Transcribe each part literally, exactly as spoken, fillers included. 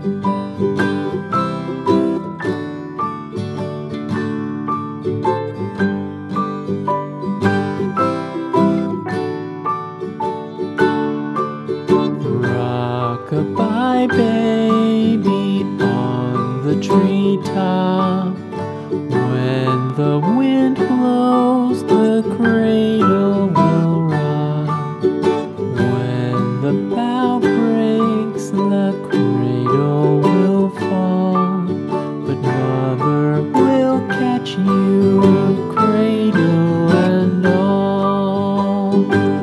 Rock-a-bye baby on the treetop. When the wind blows, the cradle will rock. When the bough breaks, the cradle will fall. But mother will catch you, cradle and all.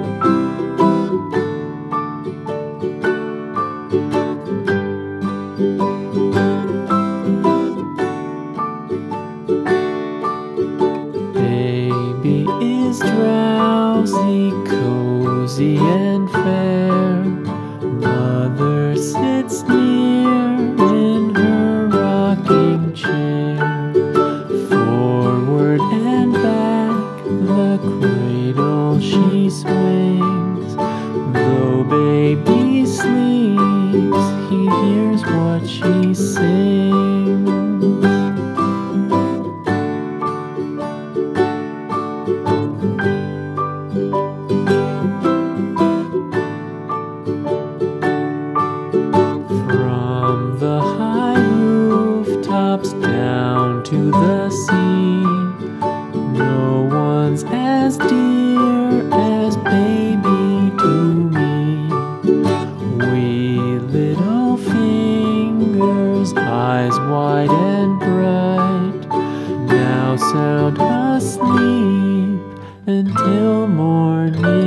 Baby is drowsy, cozy and fair. Mother sits near in her rocking chair. Forward and back the cradle she swings. Though baby sleeps, he hears what she sings. From the high rooftops down to the sea, no one's as dear as baby to me. Wee little fingers, eyes wide and bright, now sound asleep until morning.